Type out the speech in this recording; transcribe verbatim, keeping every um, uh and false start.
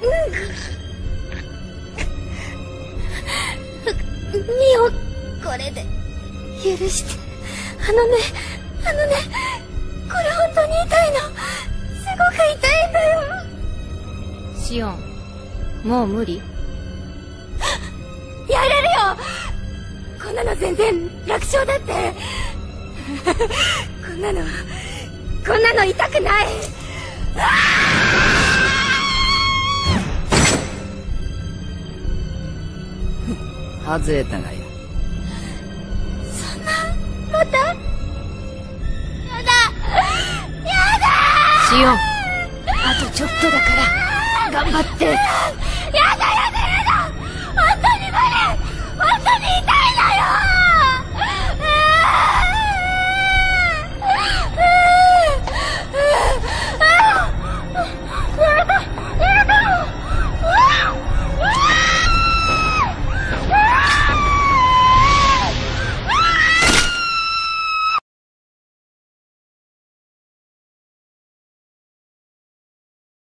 ミオ、これで許して。あのねあのねこれ本当に痛いの。すごく痛いんだよ。 シオン、もう無理？ やれるよ。こんなの全然楽勝だって。こんなのこんなの痛くない。 外れたがよ。 そんな、また？やだやだシオン、あとちょっとだから頑張って。 やだやだやだ、本当に無理。本当に痛い。